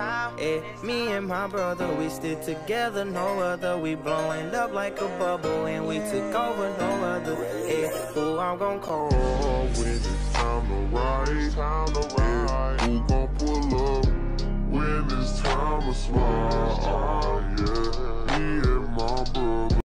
Me and my brother, we stick together, no other. We blowing up like a bubble, and we took over, no other. Who I'm gon' call when it's time to ride? Who gon' pull up when it's time to slide?